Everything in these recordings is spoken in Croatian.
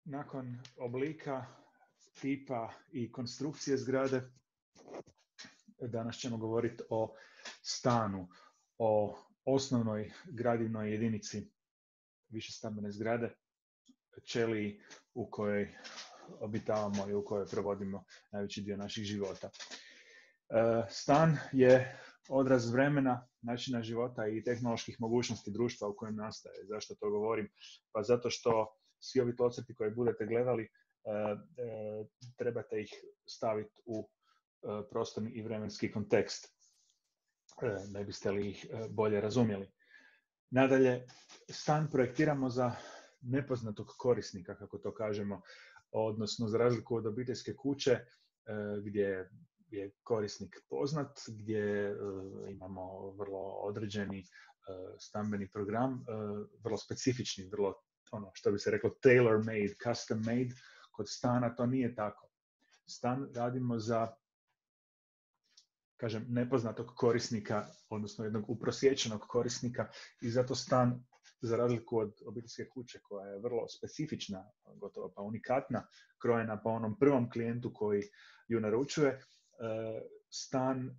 Nakon oblika, tipa i konstrukcije zgrade, danas ćemo govoriti o stanu, o osnovnoj gradivnoj jedinici višestambene zgrade, ćeliji u kojoj obitavamo i u kojoj provodimo najveći dio naših života. Stan je odraz vremena, načina života i tehnoloških mogućnosti društva u kojem nastaje. Zašto to govorim? Pa zato što svi ovi tlocrti koje budete gledali, trebate ih staviti u prostorni i vremenski kontekst, ne biste li ih bolje razumjeli. Nadalje, stan projektiramo za nepoznatog korisnika, kako to kažemo, odnosno za razliku od obiteljske kuće gdje je korisnik poznat, gdje imamo vrlo određeni stambeni program, vrlo specifični, vrlo, što bi se reklo, tailor-made, custom-made. Kod stana to nije tako. Stan radimo za, kažem, nepoznatog korisnika, odnosno jednog uprosječenog korisnika, i zato stan, za razliku od obiteljske kuće koja je vrlo specifična, gotovo pa unikatna, krojena po onom prvom klijentu koji ju naručuje, stan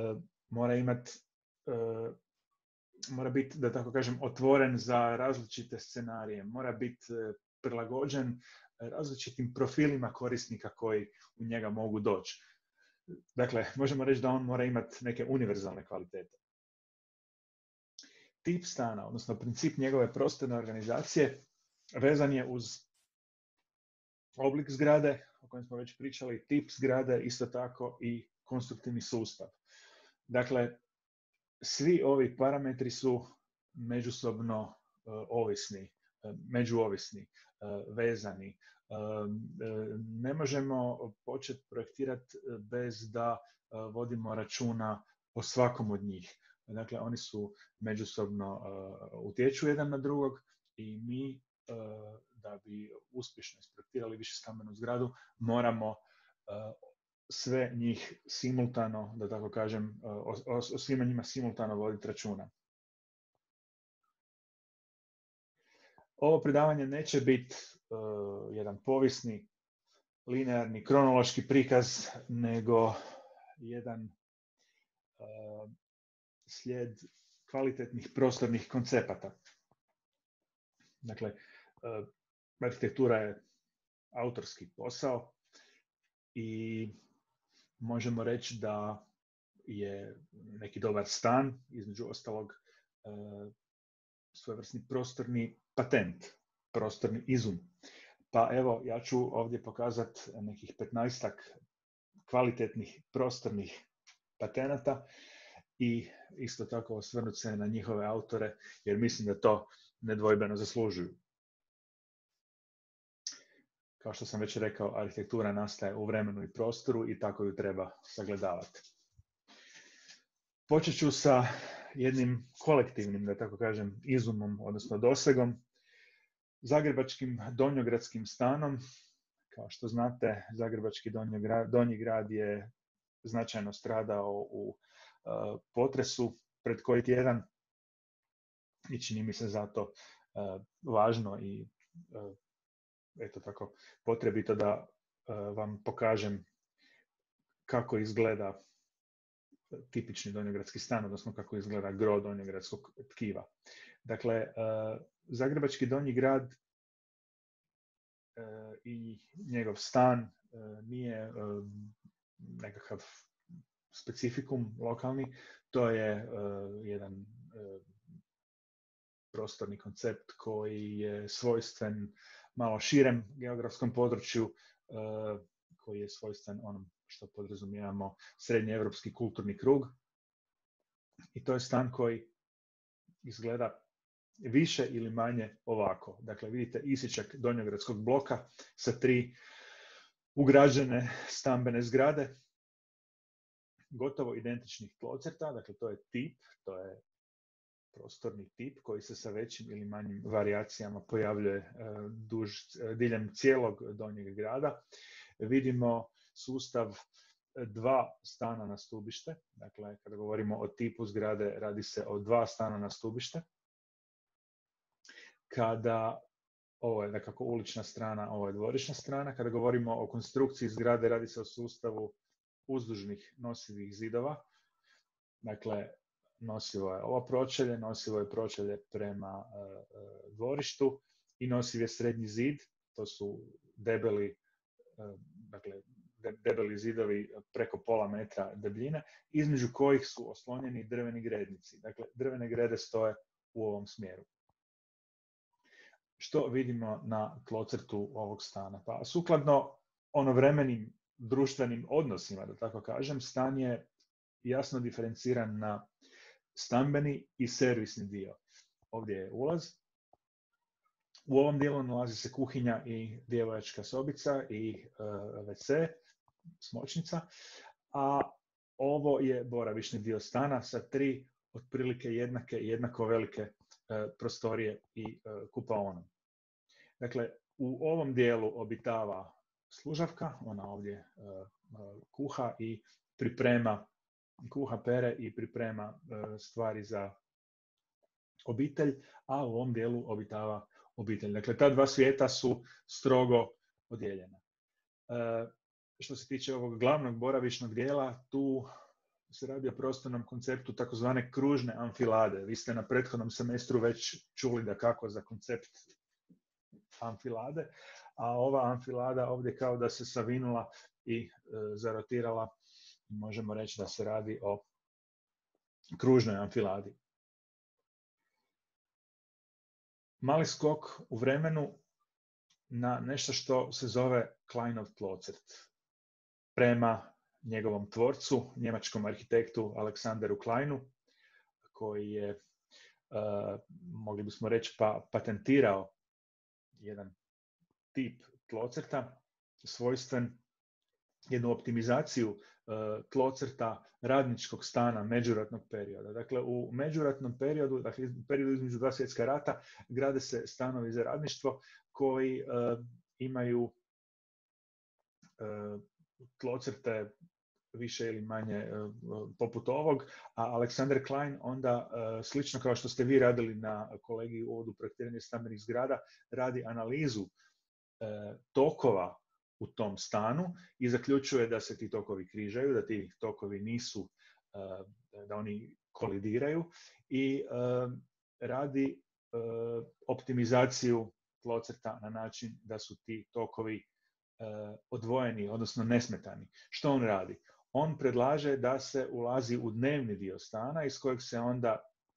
mora biti, da tako kažem, otvoren za različite scenarije, mora biti prilagođen različitim profilima korisnika koji u njega mogu doći. Dakle, možemo reći da on mora imati neke univerzalne kvalitete. Tip stana, odnosno princip njegove prostorne organizacije, vezan je uz oblik zgrade, o kojem smo već pričali, tip zgrade, isto tako i konstruktivni sustav. Dakle, svi ovi parametri su međusobno ovisni, međuovisni, vezani. Ne možemo početi projektirati bez da vodimo računa o svakom od njih. Dakle, oni su međusobno utječu jedan na drugog i mi, da bi uspješno isprojektirali višestambenu zgradu, moramo sve njih simultano, da tako kažem, o svima njima simultano voditi računa. Ovo predavanje neće biti jedan povijesni, linearni, kronološki prikaz, nego jedan slijed kvalitetnih prostornih koncepata. Dakle, arhitektura je autorski posao i možemo reći da je neki dobar stan, između ostalog, svojevrsni prostorni patent, prostorni izum. Pa evo, ja ću ovdje pokazati nekih 15-ak kvalitetnih prostornih patenata i isto tako osvrnuti se na njihove autore, jer mislim da to nedvojbeno zaslužuju. Kao što sam već rekao, arhitektura nastaje u vremenu i prostoru i tako ju treba sagledavati. Počet ću sa jednim kolektivnim, da tako kažem, izumom, odnosno dosegom, zagrebačkim donjogradskim stanom. Kao što znate, zagrebački Donji grad je značajno stradao u potresu pred koji tjedan i čini mi se zato važno i eto tako potrebito da vam pokažem kako izgleda tipični donjogradski stan, odnosno kako izgleda gro donjogradskog tkiva. Dakle, zagrebački Donji grad i njegov stan nije nekakav specifikum lokalni, to je jedan prostorni koncept koji je svojstven malo širem geografskom području, koji je svojstven onom što podrazumijevamo srednjeevropski kulturni krug. I to je stan koji izgleda više ili manje ovako. Dakle, vidite isječak donjogradskog bloka sa 3 ugrađene stambene zgrade, gotovo identičnih tlocrta, dakle to je tip, to je prostorni tip koji se sa većim ili manjim varijacijama pojavljuje diljem cijelog Donjeg grada. Vidimo sustav 2 stana na stubište, dakle kada govorimo o tipu zgrade radi se o 2 stana na stubište. Kada ovo je nekako ulična strana, ovo je dvorišna strana. Kada govorimo o konstrukciji zgrade, radi se o sustavu uzdužnih nosivih zidova. Dakle, nosivo je ovo pročelje, nosivo je pročelje prema dvorištu i nosiv je srednji zid. To su debeli, dakle, debeli zidovi preko pola metra debljine, između kojih su oslonjeni drveni grednici. Dakle, drvene grede stoje u ovom smjeru. Što vidimo na tlocrtu ovog stana? Pa sukladno onovremenim društvenim odnosima, da tako kažem, stan je jasno diferenciran na stambeni i servisni dio. Ovdje je ulaz. U ovom dijelu nalazi se kuhinja i djevojačka sobica i WC, smočnica, a ovo je boravišni dio stana sa 3 otprilike jednako velike prostorije i kupaonom. Dakle, u ovom dijelu obitava služavka, ona ovdje kuha i pere i priprema stvari za obitelj, a u ovom dijelu obitava obitelj. Dakle, ta dva svijeta su strogo odijeljena. Što se tiče ovog glavnog boravišnog dijela, tu se radi o prostornom konceptu takozvane kružne amfilade. Vi ste na prethodnom semestru već čuli da kako za koncept amfilade, a ova amfilada ovdje kao da se savinula i zarotirala. Možemo reći da se radi o kružnoj amfiladi. Mali skok u vremenu na nešto što se zove Kleinov tlocrt. Prema njegovom tvorcu, njemačkom arhitektu Aleksanderu Kleinu, koji je, mogli bismo reći, patentirao jedan tip tlocrta, svojstven jednu optimizaciju tlocrta radničkog stana međuratnog perioda. Dakle, u međuratnom periodu, dakle, u periodu između 2 svjetska rata, grade se stanovi za radništvo koji imaju tlocrte više ili manje poput ovog, a Alexander Klein onda, slično kao što ste vi radili na kolegiji u uvodu projektiranja stambenih zgrada, radi analizu tokova u tom stanu i zaključuje da se ti tokovi križaju, da ti tokovi nisu, da oni kolidiraju i radi optimizaciju tlocrta na način da su ti tokovi odvojeni, odnosno nesmetani. Što on radi? On predlaže da se ulazi u dnevni dio stana iz kojeg se onda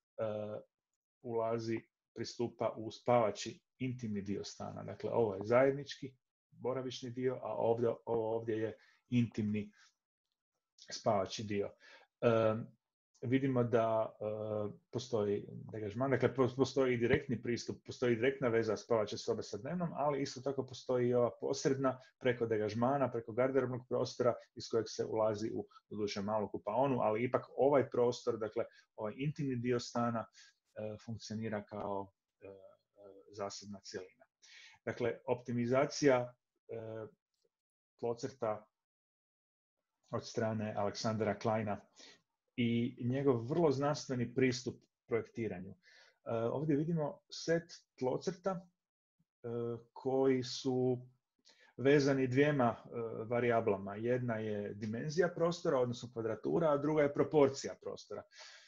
pristupa u spavači intimni dio stana. Dakle, ovo je zajednički boravišni dio, a ovo ovdje je intimni spavači dio. Vidimo da postoji degažman, dakle postoji direktni pristup, postoji direktna veza spavače sobe sa dnevnom, ali isto tako postoji i ova posredna preko degažmana, preko garderobnog prostora iz kojeg se ulazi u doduše malu kupaonu, ali ipak ovaj prostor, dakle ovaj intimni dio stana funkcionira kao zasebna cjelina. Dakle, optimizacija tlocrta od strane Aleksandra Kleina i njegov vrlo znanstveni pristup projektiranju. Ovdje vidimo set tlocrta koji su vezani 2 varijablama. Jedna je dimenzija prostora, odnosno kvadratura, a druga je proporcija prostora.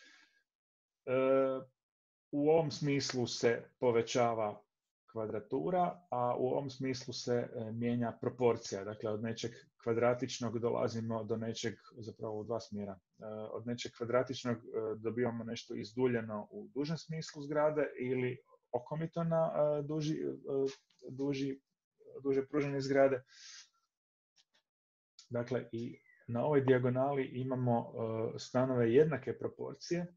U ovom smislu se povećava kvadratura, a u ovom smislu se mijenja proporcija. Dakle, od nečeg kvadratičnog dolazimo do nečeg, zapravo u 2 smjera. Od nečeg kvadratičnog dobivamo nešto izduljeno u dužem smislu zgrade ili okomito na duže pružanje zgrade. Dakle, i na ovoj dijagonali imamo stanove jednake proporcije,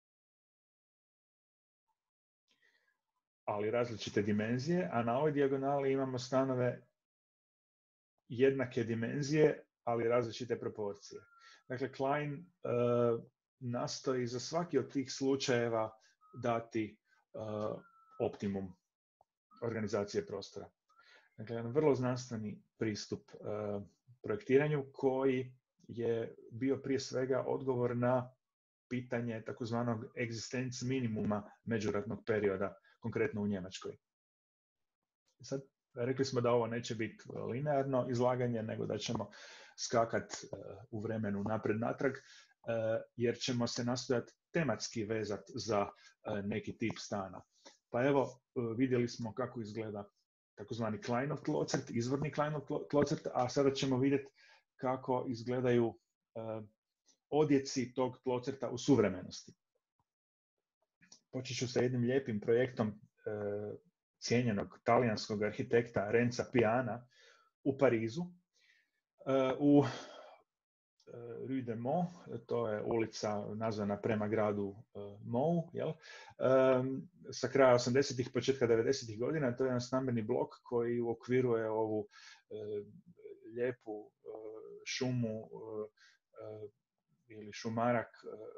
ali različite dimenzije, a na ovoj dijagonali imamo stanove jednake dimenzije, ali različite proporcije. Dakle, Klein nastoji za svaki od tih slučajeva dati optimum organizacije prostora. Dakle, jedan vrlo znanstveni pristup projektiranju koji je bio prije svega odgovor na pitanje takozvanog egzistenc minimuma međuratnog perioda, konkretno u Njemačkoj. Sad, rekli smo da ovo neće biti linearno izlaganje, nego da ćemo skakati u vremenu napred-natrag, jer ćemo se nastojati tematski vezati za neki tip stana. Pa evo, vidjeli smo kako izgleda takozvani Kleinov tlocrt, izvorni Kleinov tlocrt, a sada ćemo vidjeti kako izgledaju odjeci tog tlocrta u suvremenosti. Počet ću sa jednim lijepim projektom cijenjenog talijanskog arhitekta Renza Piana u Parizu, u Rue de Meaux, to je ulica nazvana prema gradu Meaux, sa kraja 80-ih, početka 90-ih godina. To je jedan stambeni blok koji uokviruje ovu lijepu šumu ili šumarak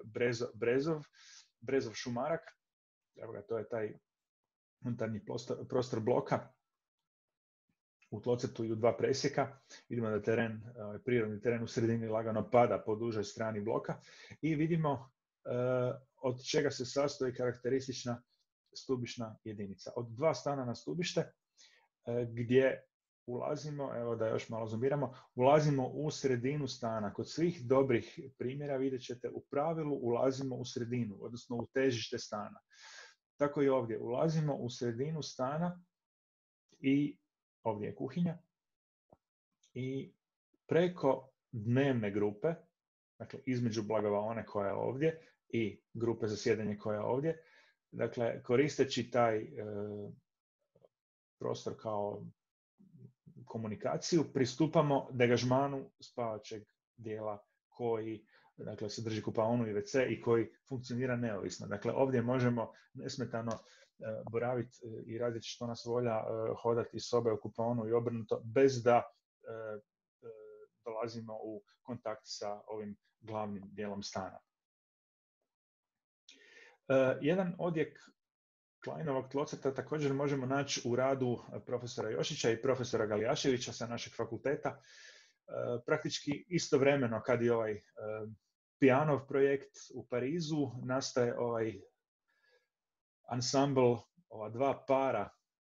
Brezov šumarak. Evo ga, to je taj unutarnji prostor bloka u tlocrtu i u dva presjeka. Vidimo da prirodni teren u sredini lagano pada po dužoj strani bloka i vidimo od čega se sastoji karakteristična stubišna jedinica. Od dva stana na stubište gdje ulazimo, evo da još malo zoomiramo, ulazimo u sredinu stana. Kod svih dobrih primjera vidjet ćete u pravilu ulazimo u sredinu, odnosno u težište stana. Tako i ovdje ulazimo u sredinu stana i ovdje je kuhinja i preko dnevne grupe, dakle između blagovaone koja je ovdje i grupe za sjedenje koja je ovdje, dakle koristeći taj prostor kao komunikaciju, pristupamo degažmanu spavačeg dijela koji dakle, sadrži kupaonu i WC i koji funkcionira neovisno. Dakle, ovdje možemo nesmetano boraviti i raditi što nas volja, hodati iz sobe u kupaonu i obrnuto, bez da dolazimo u kontakt sa ovim glavnim dijelom stana. Jedan odjek Kleinovog tlocrta također možemo naći u radu profesora Jošića i profesora Galijaševića sa našeg fakulteta. Praktički istovremeno kad je ovaj Pianov projekt u Parizu, nastaje ovaj ansambl, ova dva para,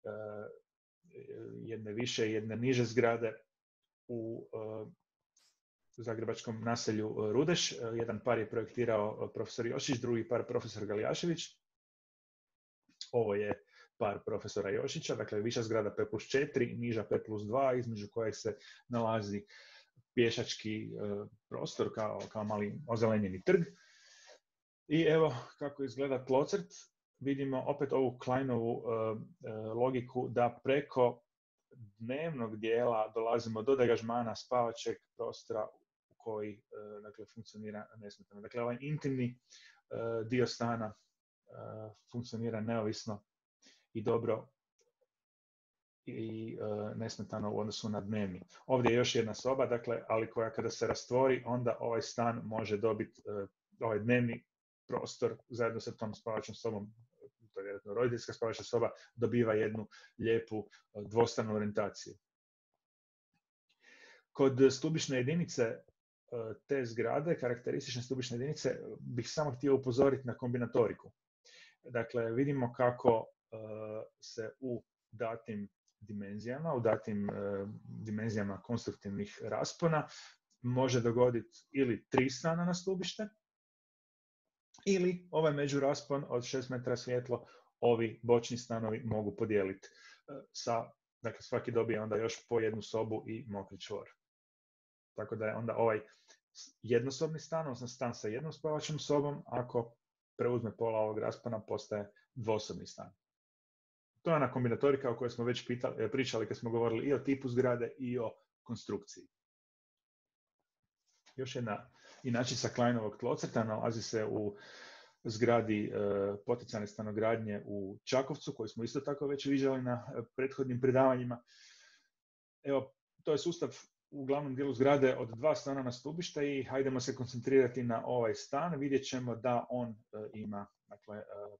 jedne više i jedne niže zgrade u zagrebačkom naselju Rudeš. Jedan par je projektirao profesor Jošić, drugi par profesor Galijašević. Ovo je par profesora Jošića, dakle viša zgrada P+4, niža P+2, između kojeg se nalazi pješački prostor kao mali ozelenjeni trg. I evo kako izgleda tlocrt. Vidimo opet ovu Kleinovu logiku da preko dnevnog dijela dolazimo do degažmana spavačeg prostora u koji dakle, funkcionira nesmetano. Dakle, ovaj intimni dio stana funkcionira neovisno i dobro i nesmetano u odnosu na dnevni. Ovdje je još jedna soba, dakle, ali koja kada se rastvori, onda ovaj stan može dobiti ovaj dnevni prostor zajedno sa tom spavačom sobom, to je vjerojatno roditeljska spavača soba, dobiva jednu lijepu dvostranu orijentaciju. Kod stubišne jedinice te zgrade, karakteristične stubišne jedinice, bih samo htio upozoriti na kombinatoriku. Dakle, vidimo kako se u datim dimenzijama, dimenzijama konstruktivnih raspona može dogoditi ili 3 stana na stubište, ili ovaj međuraspon od 6 metara svjetlo, ovi bočni stanovi mogu podijeliti. Dakle, svaki dobije onda još po jednu sobu i mokri čvor. Tako da je onda ovaj jednosobni stan, odnosno stan sa jednom spavačom sobom, ako preuzme pola ovog raspona, postaje dvosobni stan. To je ona kombinatorika o kojoj smo već pričali kad smo govorili i o tipu zgrade i o konstrukciji. Još jedna inačica Kleinovog tlocrta nalazi se u zgradi poticajne stanogradnje u Čakovcu, koju smo isto tako već viđali na prethodnim predavanjima. Evo, to je sustav u glavnom dijelu zgrade od 2 stana na stubište i hajdemo se koncentrirati na ovaj stan. Vidjet ćemo da on ima dakle,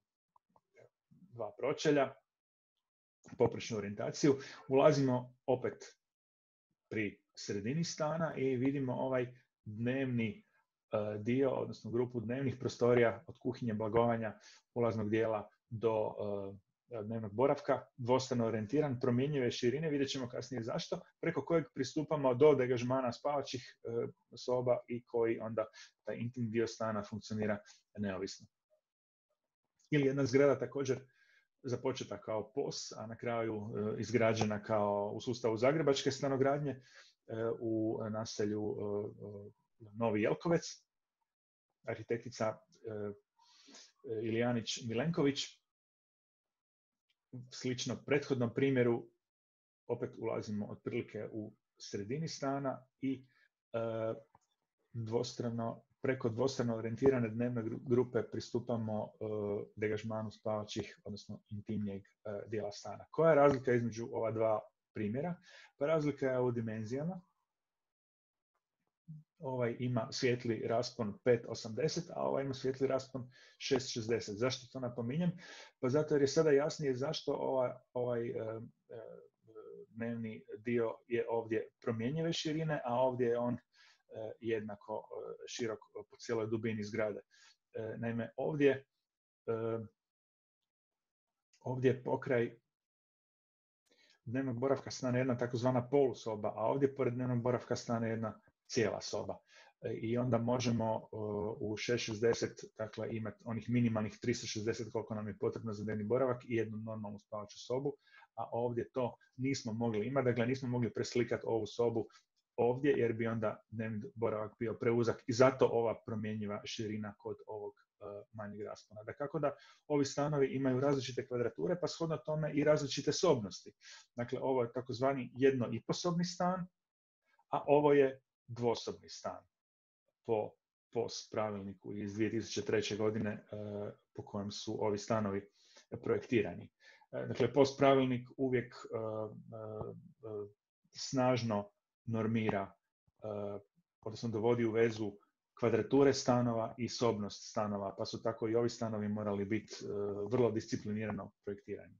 2 pročelja, poprečnu orijentaciju. Ulazimo opet pri sredini stana i vidimo ovaj dnevni dio, odnosno grupu dnevnih prostorija od kuhinje, blagovanja, ulaznog dijela do dnevnog boravka, dvostrano orijentiran, promjenjive širine, vidjet ćemo kasnije zašto, preko kojeg pristupamo do degažmana spavaćih soba i koji onda taj intimni dio stana funkcionira neovisno. Ili jedna zgrada također započeta kao POS, a na kraju izgrađena kao u sustavu zagrebačke stanogradnje u naselju Novi Jelkovec, arhitektica Ilijanić-Milenković. Slično prethodnom primjeru, opet ulazimo otprilike u sredini stana i preko dvostrano orijentirane dnevne grupe pristupamo degažmanu spavaćih, odnosno intimnijeg dijela stana. Koja je razlika između ova dva primjera? Pa razlika je u dimenzijama. Ovaj ima svijetli raspon 5,80, a ovaj ima svijetli raspon 6,60. Zašto to napominjem? Pa zato jer je sada jasnije zašto ovaj dnevni dio je ovdje promjenjive širine, a ovdje je on jednako širok po cijeloj dubini zgrade. Naime, ovdje pokraj dnevnog boravka stane jedna takozvana polusoba, a ovdje pored dnevnog boravka stane jedna cijela soba. I onda možemo u 660 dakle, imati onih minimalnih 360 koliko nam je potrebno za dnevni boravak i jednu normalnu spavaću sobu, a ovdje to nismo mogli imati, dakle nismo mogli preslikati ovu sobu ovdje jer bi onda dnevni boravak bio preuzak i zato ova promjenjiva širina kod ovog manjeg raspona. Dakako da ovi stanovi imaju različite kvadrature pa shodno tome i različite sobnosti. Dakle, ovo je takozvani jednoiposobni stan, a ovo je dvosobni stan po POS pravilniku iz 2003. godine po kojem su ovi stanovi projektirani. Dakle, POS pravilnik uvijek snažno normira, odnosno dovodi u vezu kvadrature stanova i sobnost stanova, pa su tako i ovi stanovi morali biti vrlo disciplinirano projektirani.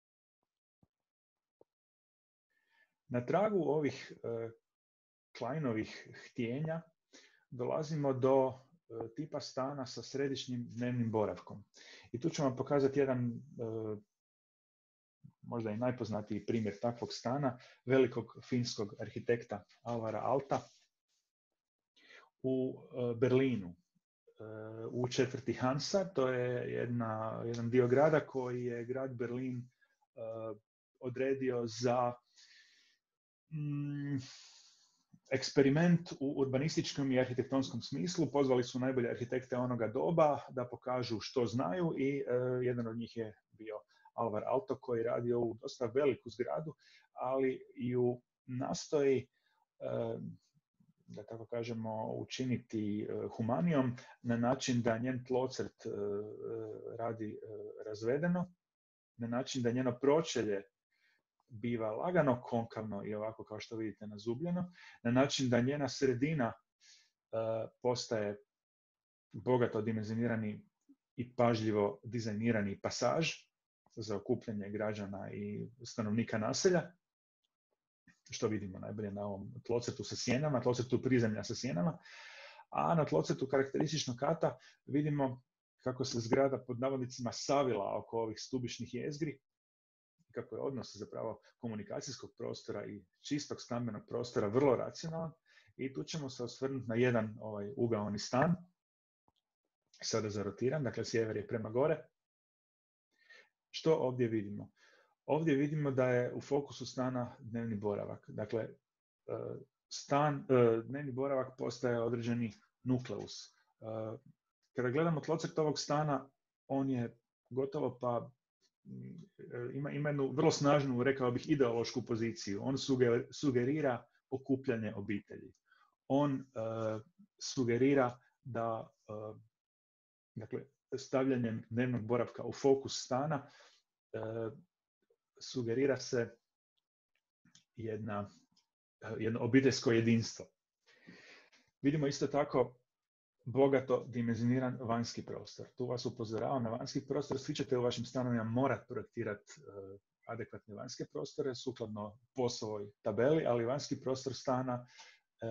Na tragu ovih Kleinovih htjenja dolazimo do tipa stana sa središnjim dnevnim boravkom. I tu ću vam pokazati jedan možda i najpoznatiji primjer takvog stana, velikog finskog arhitekta Alvara Alta u Berlinu, u četvrti Hansa. To je jedan dio grada koji je grad Berlin odredio za eksperiment u urbanističkom i arhitektonskom smislu. Pozvali su najbolje arhitekte onoga doba da pokažu što znaju i jedan od njih je bio Alvar Aalto koji radi ovu dosta veliku zgradu, ali ju nastoji, da tako kažemo, učiniti humanijom na način da njen tlocrt radi razvedeno, na način da njeno pročelje biva lagano konkavno i ovako kao što vidite nazubljeno, na način da njena sredina postaje bogato dimenzionirani i pažljivo dizajnirani pasaž za okupljanje građana i stanovnika naselja, što vidimo najbolje na ovom tlocrtu sa sjenama, tlocrtu prizemlja sa sjenama, a na tlocrtu karakterističnog kata vidimo kako se zgrada pod navodnicima savila oko ovih stubišnih jezgri, kako je odnos zapravo komunikacijskog prostora i čistog stambenog prostora vrlo racionalan. I tu ćemo se osvrnuti na jedan ugaoni stan. Sada zarotiram, dakle sjever je prema gore. Što ovdje vidimo? Ovdje vidimo da je u fokusu stana dnevni boravak. Dakle, dnevni boravak postaje određeni nukleus. Kada gledamo tlocrt ovog stana, on je gotovo pa ima jednu vrlo snažnu, rekao bih, ideološku poziciju. On sugerira okupljanje obitelji. On sugerira da dakle, stavljanjem dnevnog boravka u fokus stana sugerira se jedno obiteljsko jedinstvo. Vidimo isto tako bogato dimenzioniran vanjski prostor. Tu vas upozoravam na vanjski prostor. Svi ćete u vašim stanovima morati projektirati adekvatne vanjske prostore sukladno POS-ovoj tabeli, ali vanjski prostor stana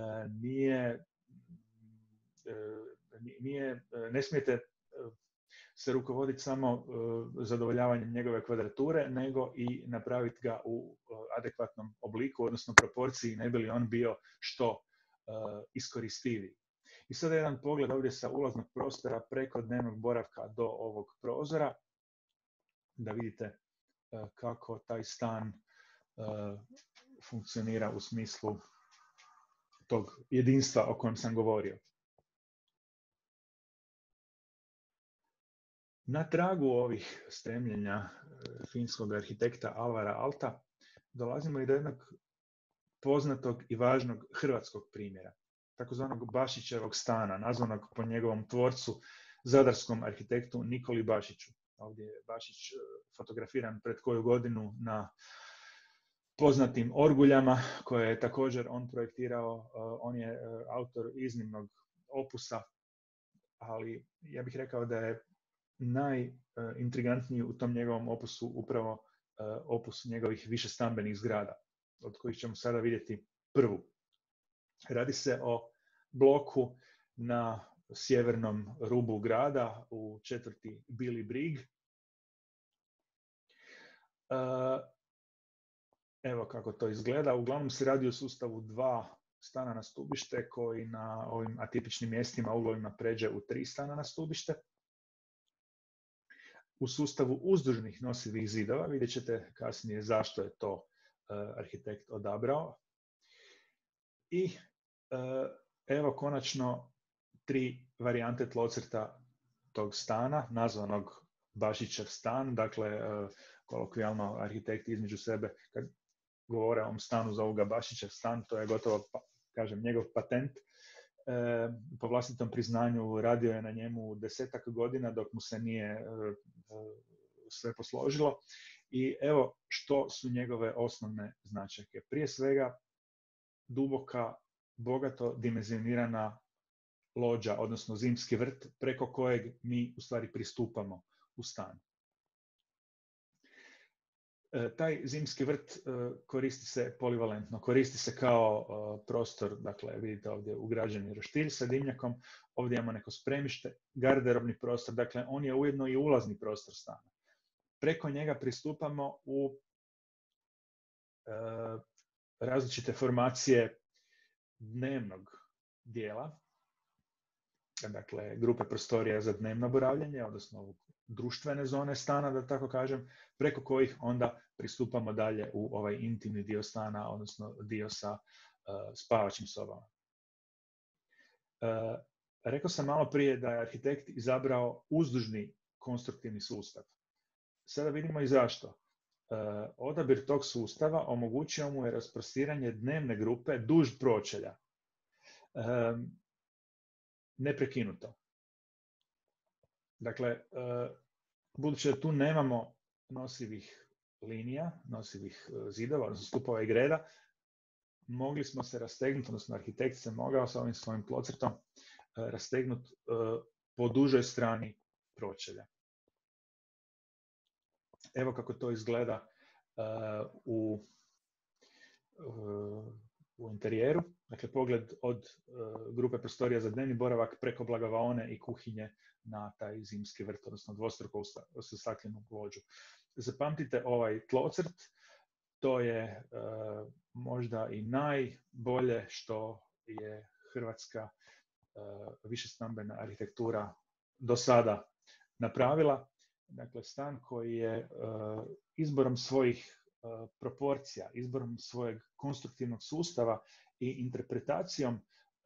ne smijete se rukovoditi samo zadovoljavanjem njegove kvadrature, nego i napraviti ga u adekvatnom obliku, odnosno proporciji, ne bi li on bio što iskoristiviji. I sada jedan pogled ovdje sa ulaznog prostora preko dnevnog boravka do ovog prozora, da vidite kako taj stan funkcionira u smislu tog jedinstva o kojem sam govorio. Na tragu ovih stremljenja finskog arhitekta Alvara Alta dolazimo i do jednog poznatog i važnog hrvatskog primjera, takozvanog Bašićevog stana, nazvanog po njegovom tvorcu, zadarskom arhitektu Nikoli Bašiću. Ovdje je Bašić fotografiran pred koju godinu na poznatim orguljama koje je također on projektirao. On je autor iznimnog opusa, ali ja bih rekao da je najintrigantniji u tom njegovom opusu upravo opus njegovih višestambenih zgrada, od kojih ćemo sada vidjeti prvu. Radi se o bloku na sjevernom rubu grada u četvrti Billy Brig. Evo kako to izgleda. Uglavnom se radi o sustavu 2 stana na stubište koji na ovim atipičnim mjestima, uglovima pređe u 3 stana na stubište. U sustavu uzdužnih nosivih zidova, vidjet ćete kasnije zašto je to arhitekt odabrao. I evo konačno 3 varijante tlocrta tog stana, nazvanog Bašićev stan. Dakle, kolokvijalno arhitekti između sebe, kad govore o ovom stanu, zovu ga Bašićev stan, to je gotovo, kažem, njegov patent. Po vlastitom priznanju radio je na njemu 10-ak godina dok mu se nije sve posložilo. I evo što su njegove osnovne značajke. Prije svega, duboka, bogato dimenzionirana lođa, odnosno zimski vrt, preko kojeg mi u stvari pristupamo u stan. Taj zimski vrt koristi se polivalentno, koristi se kao prostor, dakle vidite ovdje ugrađeni roštilj sa dimnjakom, ovdje imamo neko spremište, garderobni prostor, dakle on je ujedno i ulazni prostor stana. Preko njega pristupamo u različite formacije dnevnog dijela, dakle grupe prostorija za dnevno boravljanje, odnosno društvene zone stana, da tako kažem, preko kojih onda pristupamo dalje u ovaj intimni dio stana, odnosno dio sa spavaćim sobama. Rekao sam malo prije da je arhitekt izabrao uzdužni konstruktivni sustav. Sada vidimo i zašto. Odabir tog sustava omogućio mu je rasprostiranje dnevne grupe duž pročelja. Neprekinuto. Dakle, budući da tu nemamo nosivih linija, nosivih zidova, odnosno stupova i greda, mogli smo se rastegnuti, odnosno arhitekt se mogao sa ovim svojim tlocrtom rastegnuti po dužoj strani pročelja. Evo kako to izgleda u interijeru. Dakle, pogled od grupe prostorija za dnevni boravak preko blagavaone i kuhinje na taj zimski vrt, odnosno dvostruko staklenu lođu. Zapamtite ovaj tlocrt, to je možda i najbolje što je hrvatska višestambena arhitektura do sada napravila. Dakle, stan koji je izborom svojih proporcija, izborom svojeg konstruktivnog sustava i interpretacijom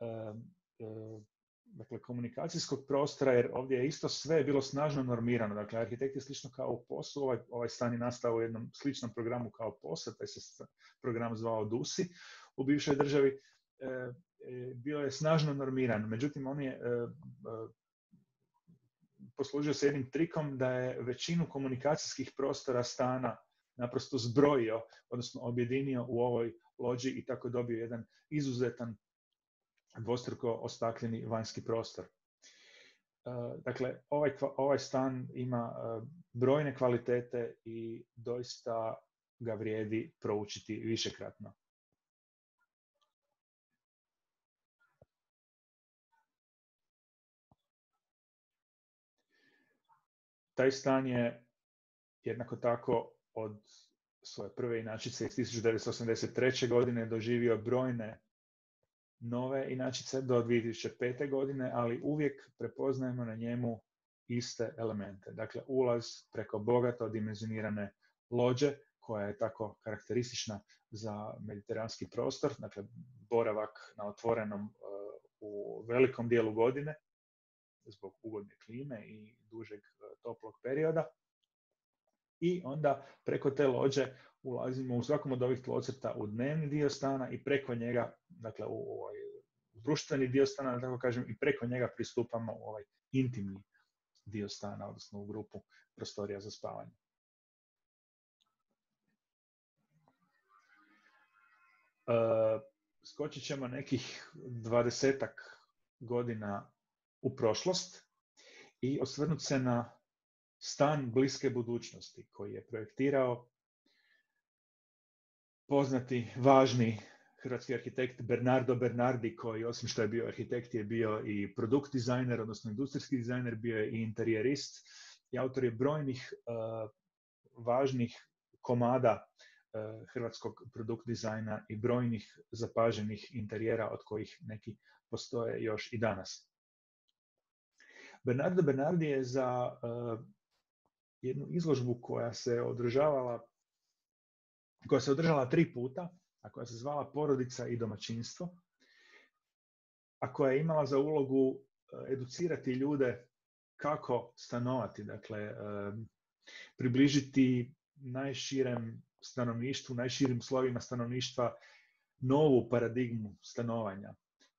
dakle, komunikacijskog prostora, jer ovdje je isto sve bilo snažno normirano. Dakle, arhitekt je slično kao u POS-u, ovaj stan je nastao u jednom sličnom programu kao POS, taj se program zvao DUSI u bivšoj državi, bio je snažno normiran. Međutim, on je poslužio se jednim trikom da je većinu komunikacijskih prostora stana naprosto zbrojio, odnosno objedinio u ovoj lođi i tako dobio jedan izuzetan dvostruko ostakljeni vanjski prostor. Dakle, ovaj stan ima brojne kvalitete i doista ga vrijedi proučiti višekratno. Taj stan je jednako tako od svoje prve inačice iz 1983. godine doživio brojne nove inačice do 2005. godine, ali uvijek prepoznajemo na njemu iste elemente. Dakle, ulaz preko bogato dimenzionirane lođe, koja je tako karakteristična za mediteranski prostor, dakle, boravak na otvorenom u velikom dijelu godine, zbog ugodne klime i dužeg toplog perioda. I onda preko te lođe ulazimo u svakom od ovih tlocrta u dnevni dio stana i preko njega, dakle u društveni dio stana, da tako kažem, i preko njega pristupamo u ovaj intimni dio stana, odnosno u grupu prostorija za spavanje. Skočit ćemo nekih 20-ak godina u prošlost i osvrnuti se na stan bliske budućnosti koji je projektirao poznati, važni hrvatski arhitekt Bernardo Bernardi, koji osim što je bio arhitekt je bio i produkt dizajner, odnosno industrijski dizajner, bio je i interijerist i autor je brojnih važnih komada hrvatskog produkt dizajna i brojnih zapaženih interijera od kojih neki postoje još i danas. Bernardo Bernardi je za jednu izložbu koja se održala 3 puta, a koja se zvala Porodica i domaćinstvo, a koja je imala za ulogu educirati ljude kako stanovati, dakle približiti najširem stanovništvu, najširim slovima stanovništva novu paradigmu stanovanja,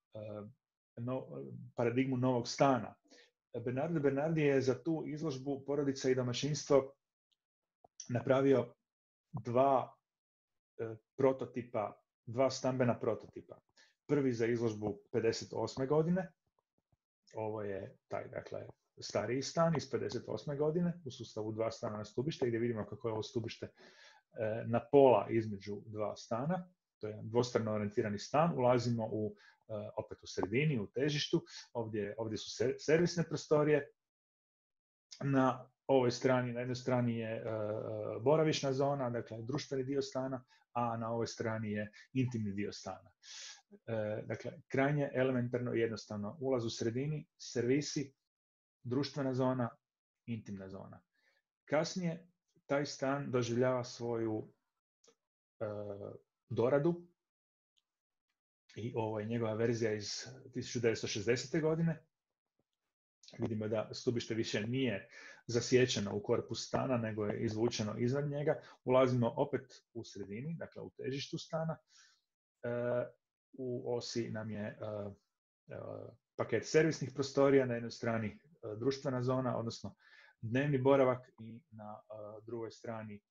paradigmu novog stana. Bernardo Bernardi je za tu izložbu Porodica i domaćinstvo napravio 2 prototipa, 2 stambena prototipa. Prvi za izložbu 58. godine, ovo je taj, dakle, stariji stan iz 58. godine u sustavu 2 stana na stubište, gdje vidimo kako je ovo stubište na pola između 2 stana. To je dvostrano orijentirani stan, ulazimo opet u sredini, u težištu, ovdje su servisne prostorije, na ovoj strani, na jednoj strani je boravišna zona, dakle društveni dio stana, a na ovoj strani je intimni dio stana. Dakle, krajnje elementarno i jednostavno, ulaz u sredini, servisi, društvena zona, intimna zona. Kasnije taj stan doživljava svoju doradu i ovo je njegova verzija iz 1960. godine. Vidimo da stubište više nije zasječeno u korpus stana, nego je izvučeno iznad njega. Ulazimo opet u sredini, dakle u težištu stana. U osi nam je paket servisnih prostorija, na jednoj strani društvena zona, odnosno dnevni boravak, i na drugoj strani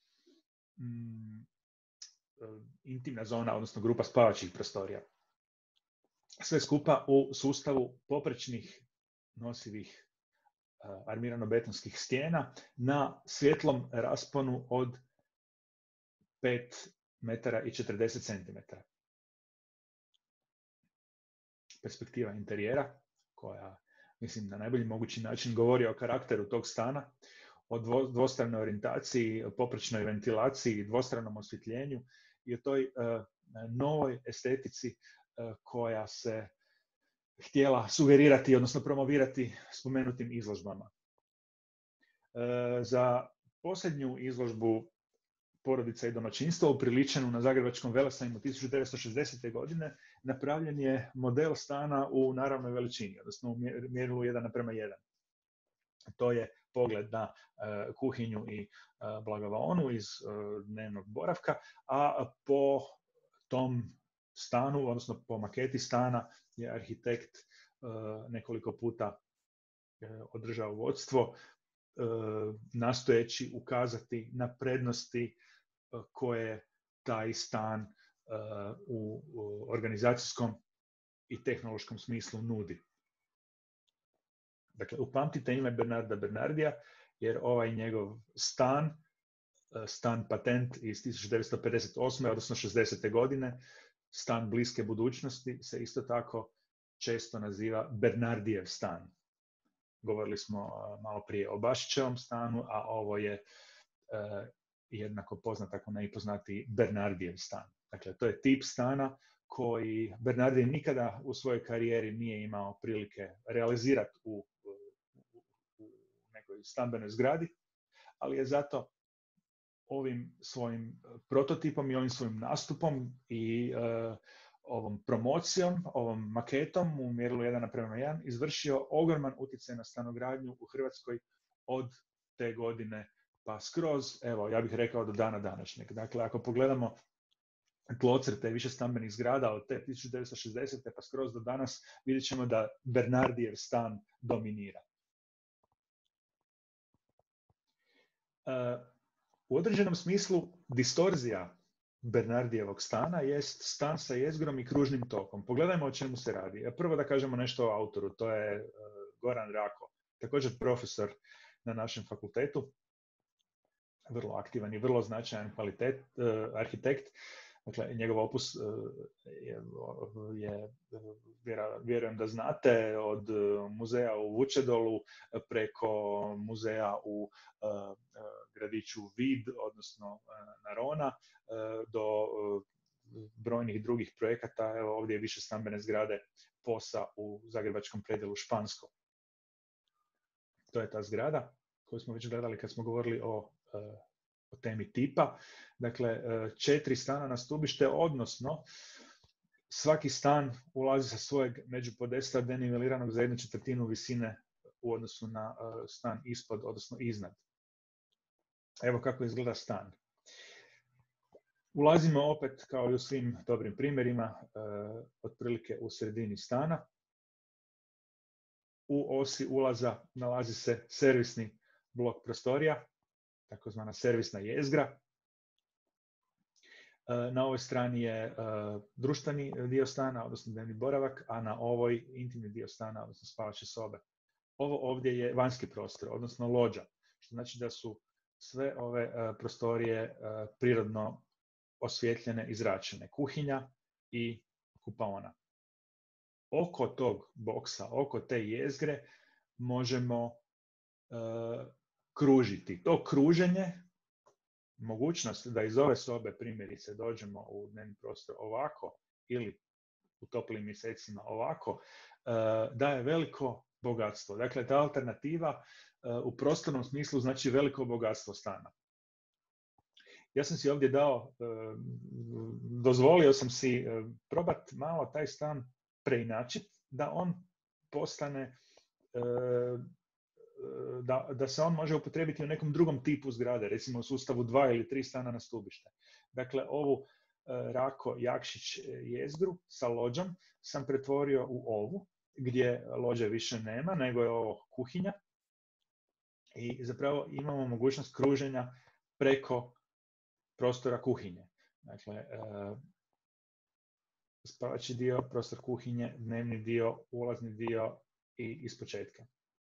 intimna zona, odnosno grupa spavačih prostorija. Sve skupa u sustavu poprečnih nosivih armirano-betonskih stijena na svjetlom rasponu od 5 metara i 40 centimetara. Perspektiva interijera, koja, mislim, na najbolji mogući način govori o karakteru tog stana, o dvostranoj orijentaciji, poprečnoj ventilaciji, dvostranom osvjetljenju i o toj novoj estetici koja se htjela sugerirati, odnosno promovirati spomenutim izložbama. Za posljednju izložbu Porodica i domaćinstvo, upriličenu na Zagrebačkom velesajmu 1960. godine, napravljen je model stana u naravnoj veličini, odnosno u mjerilu 1:1. To je pogled na kuhinju i blagovaonu iz dnevnog boravka, a po tom stanu, odnosno po maketi stana, je arhitekt nekoliko puta održao vodstvo, nastojeći ukazati na prednosti koje taj stan u organizacijskom i tehnološkom smislu nudi. Dakle, upamtite ime Bernarda Bernardija, jer ovaj njegov stan patent iz 1958. odnosno 60. godine, stan bliske budućnosti, se isto tako često naziva Bernardijev stan. govorili smo malo prije o Bašićevom stanu, a ovo je jednako poznat, ako ne i poznati, Bernardijev stan. Dakle, to je tip stana koji Bernardije nikada u svojoj karijeri nije imao prilike realizirati u nekoj stambenoj zgradi, ali je zato ovim svojim prototipom i ovim svojim nastupom i ovom promocijom, ovom maketom u mjerilu 1:1 izvršio ogroman utjecaj na stanogradnju u Hrvatskoj od te godine pa skroz, evo, ja bih rekao do dana današnjeg. Dakle, ako pogledamo tlocrte više stambenih zgrada od te 1960. pa skroz do danas, vidjet ćemo da Bernardijev stan dominira. U određenom smislu distorzija Bernardijevog stana jest stan sa jezgrom i kružnim tokom. Pogledajmo o čemu se radi. Prvo da kažemo nešto o autoru, to je Goran Rako, također profesor na našem fakultetu, vrlo aktivan i vrlo značajan arhitekt. Dakle, njegov opus je, vjerujem da znate, od muzeja u Vučedolu preko muzeja u gradiću Vid, odnosno Narona, do brojnih drugih projekata. Evo, ovdje je više stambene zgrade POS-a u zagrebačkom predjelu Špansko. To je ta zgrada koju smo već gledali kad smo govorili o temi tipa. Dakle, 4 stana na stubište, odnosno svaki stan ulazi sa svojeg međupodesta deniveliranog za 1/4 visine u odnosu na stan ispod, odnosno iznad. Evo kako izgleda stan. Ulazimo opet, kao i u svim dobrim primjerima, otprilike u sredini stana. U osi ulaza nalazi se servisni blok prostorija, takozvana servisna jezgra. Na ovoj strani je društveni dio stana, odnosno dnevni boravak, a na ovoj intimni dio stana, odnosno spavaće sobe. Ovo ovdje je vanjski prostor, odnosno lođa, što znači da su sve ove prostorije prirodno osvjetljene i zračene. Kuhinja i kupaona. Oko tog boksa, oko te jezgre možemo kružiti. To kruženje, mogućnost da iz ove sobe primjerice dođemo u dnevni prostor ovako ili u toplim mjesecima ovako, daje veliko bogatstvo. Dakle, ta alternativa u prostornom smislu znači veliko bogatstvo stana. Ja sam si ovdje dozvolio sam si probati malo taj stan preinačiti, da on postane, da se on može upotrijebiti u nekom drugom tipu zgrade, recimo u sustavu 2 ili 3 stana na stubište. Dakle, ovu Rako Jakšić jezgru sa lođom sam pretvorio u ovu, gdje lođe više nema, nego je ovo kuhinja. I zapravo imamo mogućnost kruženja preko prostora kuhinje. Dakle, spavaći dio, prostor kuhinje, dnevni dio, ulazni dio i ispočetka.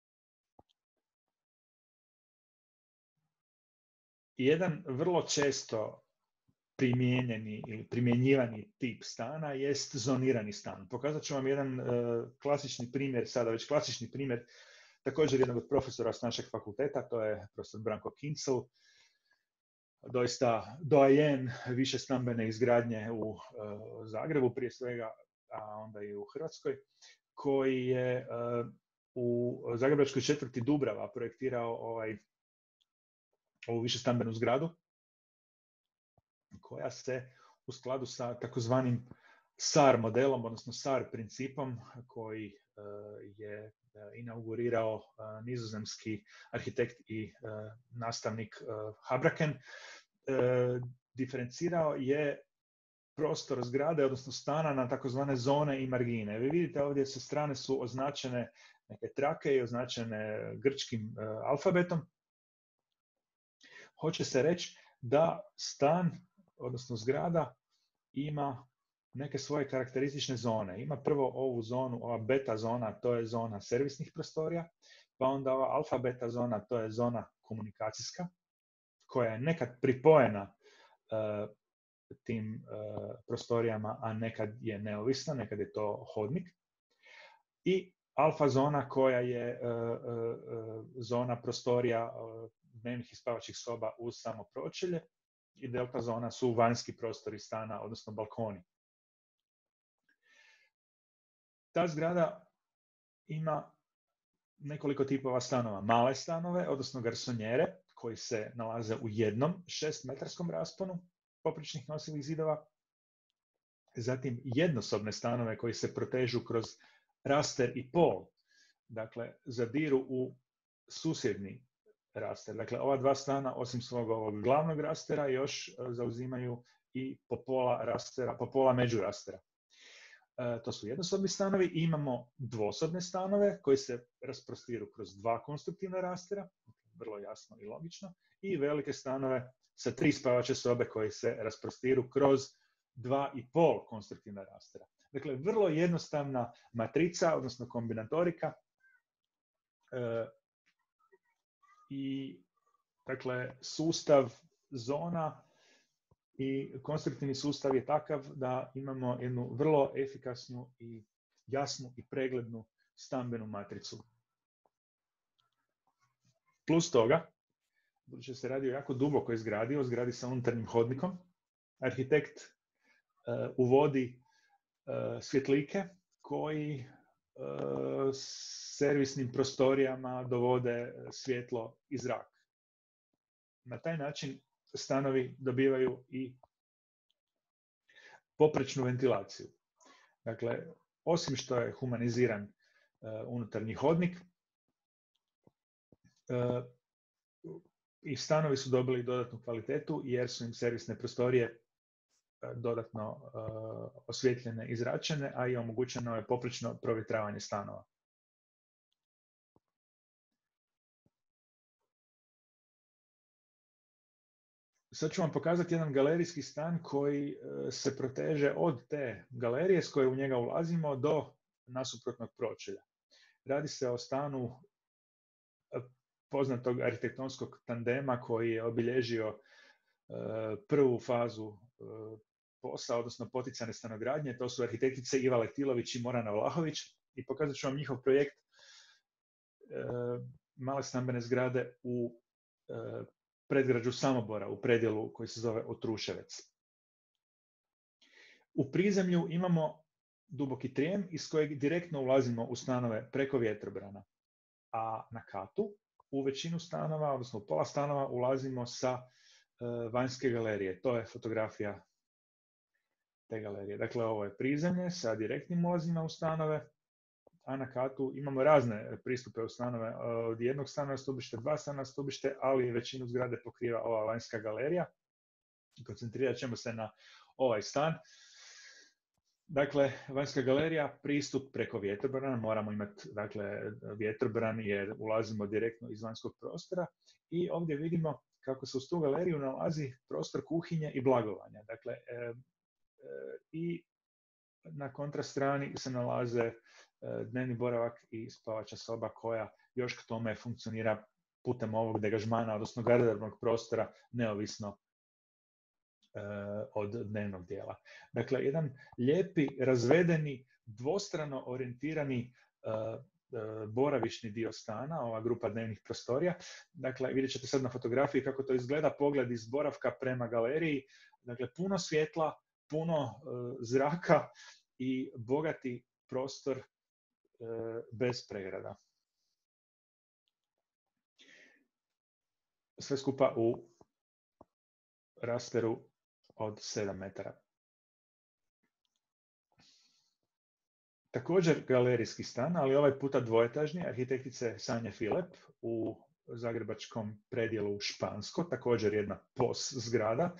Jedan vrlo često primijenjeni ili primjenjivani tip stana jest zonirani stan. Pokazat ću vam jedan klasični primjer, sada već klasični primjer, također jednog od profesora s našeg fakulteta, to je profesor Branko Kincl, doista doajen više stambene izgradnje u Zagrebu prije svega, a onda i u Hrvatskoj, koji je u zagrebačkoj četvrti Dubrava projektirao ovu višestambenu zgradu, koja se u skladu sa takozvanim SAR modelom, odnosno SAR principom, koji je inaugurirao nizozemski arhitekt i nastavnik Habraken, diferencirao je prostor zgrade, odnosno stana, na takozvane zone i margine. Vi vidite ovdje sa strane su označene neke trake i označene grčkim alfabetom. Hoće se reći da stan, odnosno zgrada, ima neke svoje karakteristične zone. Ima prvo ovu zonu, ova beta zona, to je zona servisnih prostorija, pa onda ova alfa beta zona, to je zona komunikacijska, koja je nekad pripojena tim prostorijama, a nekad je neovisna, nekad je to hodnik. I alfa zona koja je zona prostorija dnevnih i spavačih soba uz samo pročelje i delta zona su vanjski prostori stana, odnosno balkoni. Ta zgrada ima nekoliko tipova stanova. Male stanove, odnosno garsonjere, koji se nalaze u jednom 6-metarskom rasponu poprečnih nosivih zidova. Zatim jednosobne stanove koji se protežu kroz raster i pol, dakle zadiru u susjedni raster. Dakle, ova dva stana, osim svog ovog glavnog rastera, još zauzimaju i po pola međurastera. To su jednosobni stanovi. Imamo dvosobne stanove koji se rasprostiru kroz dva konstruktivna rastera, vrlo jasno i logično, i velike stanove sa 3 spavače sobe koji se rasprostiru kroz 2,5 konstruktivna rastera. Dakle, vrlo jednostavna matrica, odnosno kombinatorika. I dakle, sustav zona i konstruktivni sustav je takav da imamo jednu vrlo efikasnu i jasnu i preglednu stambenu matricu. Plus toga, budući se radi o jako dubokoj zgradi, o zgradi sa unutarnjim hodnikom, arhitekt uvodi svjetlike koji servisnim prostorijama dovode svjetlo i zrak. Na taj način stanovi dobivaju i poprečnu ventilaciju. Dakle, osim što je humaniziran unutarnji hodnik, i stanovi su dobili dodatnu kvalitetu jer su im servisne prostorije dodatno osvjetljene i zračene, a i omogućeno je poprečno provjetravanje stanova. Sad ću vam pokazati jedan galerijski stan koji se proteže od te galerije s koje u njega ulazimo do nasuprotnog pročelja. Radi se o stanu poznatog arhitektonskog tandema koji je obilježio prvu fazu POS-a, odnosno poticane stanogradnje. To su arhitektice Iva Letilović i Morana Vlahović. I pokazat ću vam njihov projekt male stambene zgrade u predgrađu Samobora, u predjelu koji se zove Otruševec. U prizemlju imamo duboki trijem iz kojeg direktno ulazimo u stanove preko vjetrobrana. A na katu u većinu stanova, odnosno u pola stanova, ulazimo sa vanjske galerije. To je fotografija te galerije. Dakle, ovo je prizemlje sa direktnim ulazima u stanove, a na katu imamo razne pristupe u stanove. Od jednog stana stubište, 2 stana stubište, ali većinu zgrade pokriva ova vanjska galerija. Koncentrirat ćemo se na ovaj stan. Dakle, vanjska galerija, pristup preko vjetrobrana, moramo imati vjetrobran jer ulazimo direktno iz vanjskog prostora i ovdje vidimo kako se uz tu galeriju nalazi prostor kuhinje i blagovanja. Dakle, i na kontrastrani se nalaze dnevni boravak i spavača soba koja još k tome funkcionira putem ovog degažmana, odnosno garderobnog prostora, neovisno od dnevnog dijela. Dakle, jedan lijepi, razvedeni, dvostrano orijentirani boravišni dio stana, ova grupa dnevnih prostorija. Dakle, vidjet ćete sad na fotografiji kako to izgleda, pogled iz boravka prema galeriji. Dakle, puno svjetla, puno zraka i bogati prostor bez pregrada. Sve skupa u rasteru od 7 metara. Također galerijski stan, ali ovaj puta dvoetažni, arhitektice Sanje Filep u zagrebačkom predjelu Špansko, također jedna POS zgrada,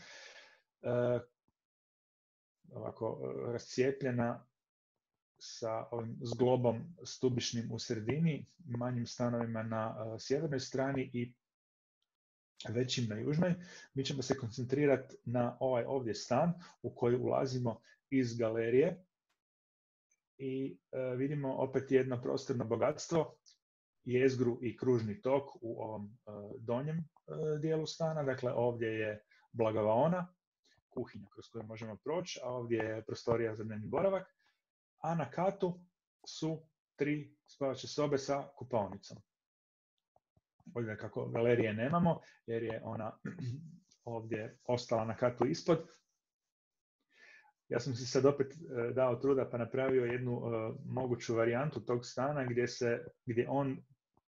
ovako rascijepljena sa ovim zglobom stubišnim u sredini, manjim stanovima na sjevernoj strani i većim na južnoj. Mi ćemo se koncentrirati na ovaj ovdje stan u koji ulazimo iz galerije i vidimo opet jedno prostorno bogatstvo, jezgru i kružni tok u ovom donjem dijelu stana. Dakle, ovdje je blagovaona, kuhinja kroz koju možemo proći, a ovdje je prostorija za dnevni boravak, a na katu su 3 spavaće sobe sa kupaonicom. Ovdje kako galerije nemamo, jer je ona ovdje ostala na katu ispod. Ja sam si sad opet dao truda pa napravio jednu moguću varijantu tog stana gdje on,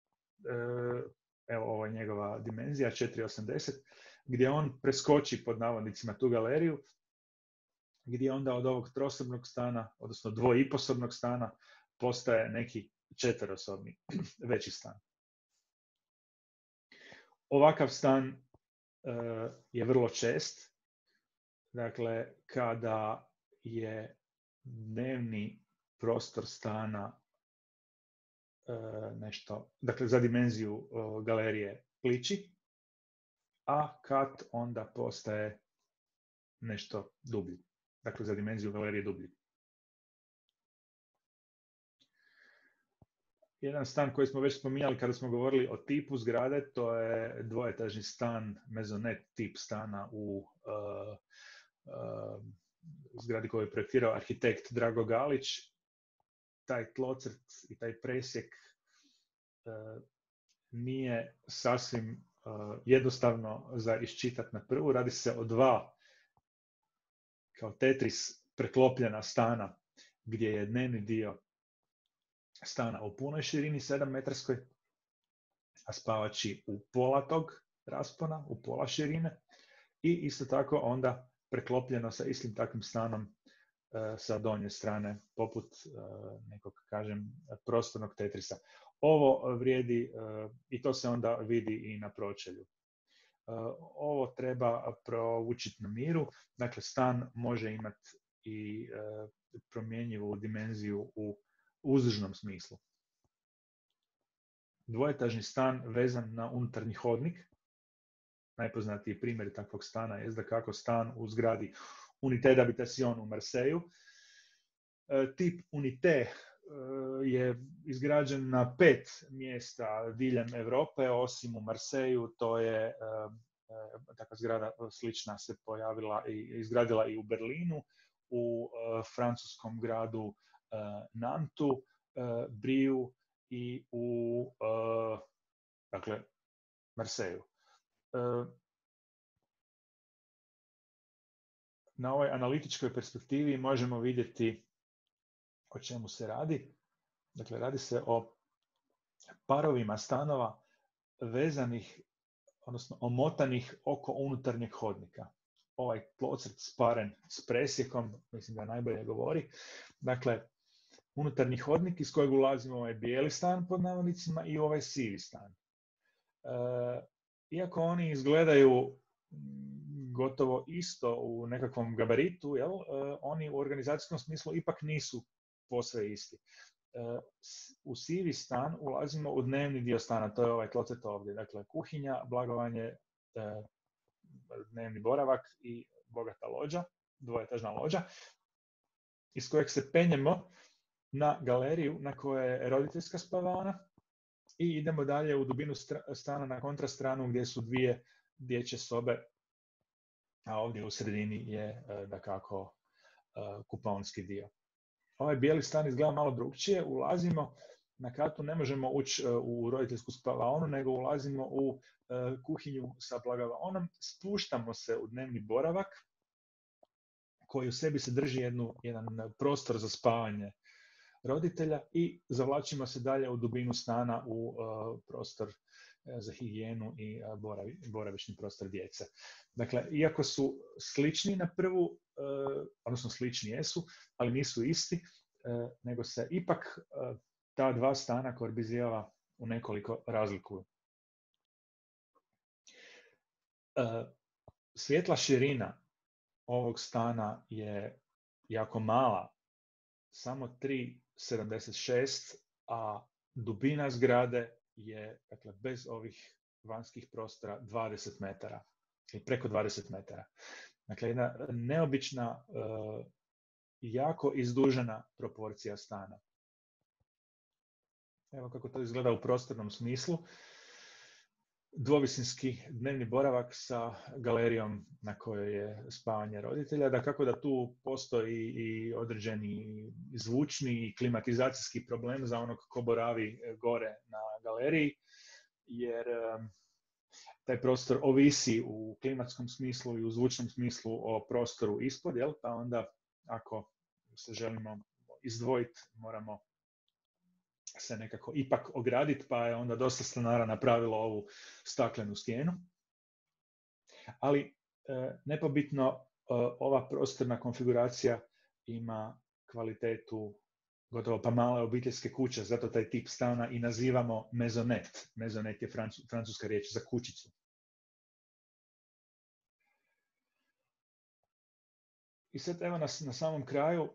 evo ovo je njegova dimenzija 4,80, gdje on preskoči pod navodnicima tu galeriju, gdje onda od ovog trosobnog stana, odnosno dvoiposobnog stana, postaje neki četverosobni veći stan. Ovakav stan je vrlo čest. Dakle, kada je dnevni prostor stana nešto, dakle za dimenziju galerije plići, a kat onda postaje nešto dublji. Dakle, za dimenziju galerije dublji. Jedan stan koji smo već spominjali kada smo govorili o tipu zgrade, to je dvoetažni stan, mezonet tip stana u zgradi koju je projektirao arhitekt Drago Galić. Taj tlocrt i taj presjek nije sasvim jednostavno za iščitati na prvu. Radi se o dva kao Tetris preklopljena stana gdje je dnevni dio stana u punoj širini 7-metarskoj, a spavači u pola tog raspona, u pola širine, i isto tako onda preklopljeno sa istim takvim stanom sa donje strane, poput nekog, kažem, prostornog tetrisa. Ovo vrijedi, i to se onda vidi i na pročelju. Ovo treba provučiti na miru, dakle stan može imati i promjenjivu dimenziju u uzdužnom smislu. Dvoetažni stan vezan na unutarnji hodnik. Najpoznatiji primjer takvog stana je dakako stan u zgradi Unité d'habitation u Marseju. Tip Unité je izgrađen na 5 mjesta diljem Europe, osim u Marseju. To je takva zgrada slična se pojavila i izgradila i u Berlinu, u francuskom gradu Nantu, Briju i u dakle, Marseju. Na ovoj analitičkoj perspektivi možemo vidjeti o čemu se radi. Dakle, radi se o parovima stanova vezanih, odnosno omotanih oko unutarnjeg hodnika. Ovaj tlocrt sparen s presjekom, mislim da najbolje govori. Dakle, unutarnji hodnik iz kojeg ulazimo ovaj bijeli stan pod navodnicima i ovaj sivi stan. Iako oni izgledaju gotovo isto u nekakvom gabaritu, oni u organizacijskom smislu ipak nisu posve isti. U sivi stan ulazimo u dnevni dio stana, to je ovaj tlocrt ovdje. Dakle, kuhinja, blagovanje, dnevni boravak i bogata lođa, dvoetažna lođa, iz kojeg se penjemo na galeriju na kojoj je roditeljska spavaona i idemo dalje u dubinu stana na kontrastranu gdje su 2 dječje sobe, a ovdje u sredini je dakako kupaonski dio. Ovaj bijeli stan izgleda malo drukčije. Ulazimo na katu, ne možemo ući u roditeljsku spavaonu, nego ulazimo u kuhinju sa blagavaonom, spuštamo se u dnevni boravak koji u sebi sadrži jedan prostor za spavanje roditelja i zavlačimo se dalje u dubinu stana u prostor za higijenu i boravišni prostor djece. Dakle, iako su slični na prvu, odnosno slični jesu, ali nisu isti, nego se ipak ta dva stana Corbusierova u nekoliko razlikuju. Svjetla širina ovog stana je jako mala, samo 3,76, a dubina zgrade je, dakle, bez ovih vanjskih prostora 20 metara ili preko 20 metara. Dakle, jedna neobična, jako izdužena proporcija stana. Evo kako to izgleda u prostornom smislu. dvovisinski dnevni boravak sa galerijom na kojoj je spavanje roditelja. Kako da tu postoji i određeni zvučni i klimatizacijski problem za onog ko boravi gore na galeriji, jer taj prostor ovisi u klimatskom smislu i u zvučnom smislu o prostoru ispod, jel? Pa onda ako se želimo izdvojiti, moramo se nekako ipak ograditi, pa je onda dosta stanara napravilo ovu staklenu stijenu. Ali nepobitno ova prostorna konfiguracija ima kvalitetu gotovo pa male obiteljske kuće, zato taj tip stana i nazivamo maisonette. Maisonette je francuska riječ za kućicu. I sad evo nas na samom kraju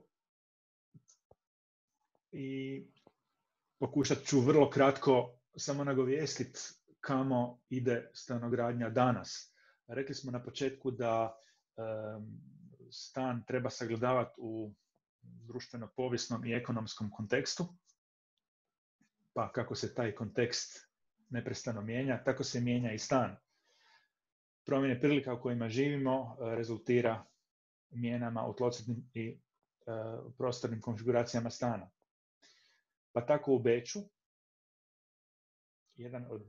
i pokušat ću vrlo kratko samo nagovijestiti kamo ide stanogradnja danas. Rekli smo na početku da stan treba sagledavati u društveno-povijesnom i ekonomskom kontekstu, pa kako se taj kontekst neprestano mijenja, tako se mijenja i stan. Promjene prilika u kojima živimo rezultira mijenama u tlocrtnim i prostornim konfiguracijama stana. Pa tako u Beču, jedan od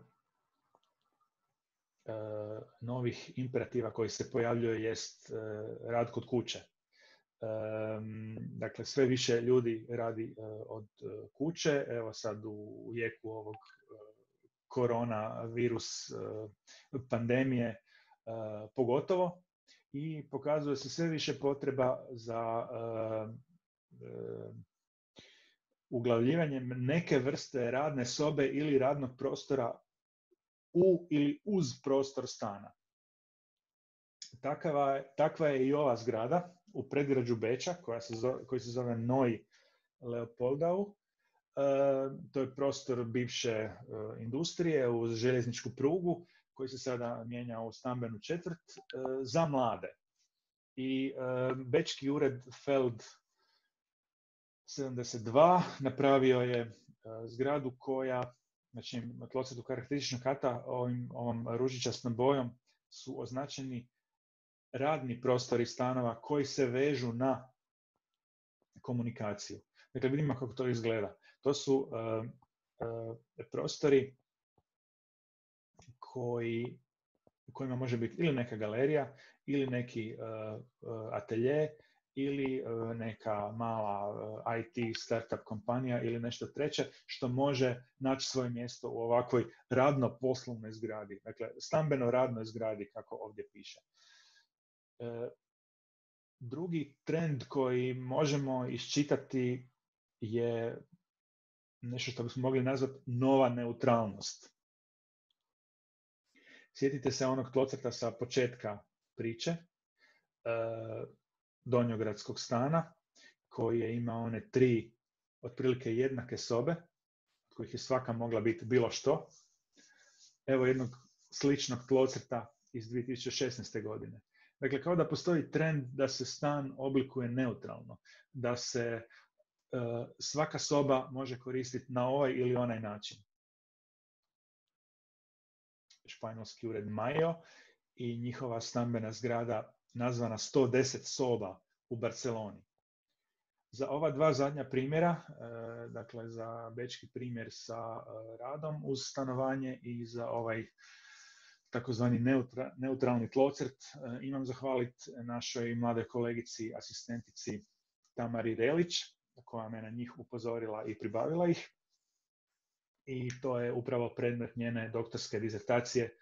novih imperativa koji se pojavljuje jest rad kod kuće. Dakle, sve više ljudi radi od kuće, evo sad u jeku ovog koronavirus pandemije pogotovo, i pokazuje se sve više potreba za uglavljivanjem neke vrste radne sobe ili radnog prostora u ili uz prostor stana. Takva je i ova zgrada u predgrađu Beča, koji se zove Noj Leopoldau. To je prostor bivše industrije uz željezničku prugu, koji se sada mijenja u stambenu četvrt za mlade. I bečki ured Feld 72 napravio je zgradu koja, znači tlocrtu karakterističnog kata ovom ružičastom bojom su označeni radni prostori stanova koji se vežu na komunikaciju. Dakle, vidimo kako to izgleda. To su prostori kojima može biti ili neka galerija, ili neki atelje, ili neka mala IT startup kompanija ili nešto treće što može naći svoje mjesto u ovakvoj radno-poslovnoj zgradi. Dakle, stambeno-radnoj zgradi, kako ovdje piše. Drugi trend koji možemo iščitati je nešto što bismo mogli nazvati nova neutralnost. Sjetite se onog tlocrta sa početka priče, donjogradskog stana, koji je imao one 3 otprilike jednake sobe, od kojih je svaka mogla biti bilo što. Evo jednog sličnog tlocrta iz 2016. godine. Dakle, kao da postoji trend da se stan oblikuje neutralno, da se svaka soba može koristiti na ovaj ili onaj način. Španjolski ured Mayo i njihova stambena zgrada nazvana 110 soba u Barceloni. Za ova dva zadnja primjera, dakle za bečki primjer sa radom uz stanovanje i za ovaj takozvani neutralni tlocrt, imam zahvaliti našoj mladoj kolegici, asistentici Tamari Relić, koja me na njih upozorila i pribavila ih. I to je upravo predmet njene doktorske disertacije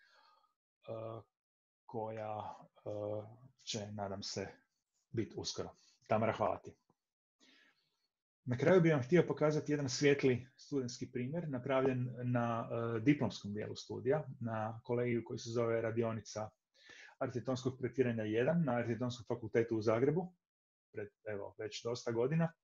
koja će, nadam se, biti uskoro. Tamara, hvala ti. Na kraju bih vam htio pokazati jedan svijetli studentski primjer napravljen na diplomskom dijelu studija, na kolegiju koji se zove radionica arhitektonskog projektiranja 1 na Arhitektonskom fakultetu u Zagrebu, pred već dosta godina,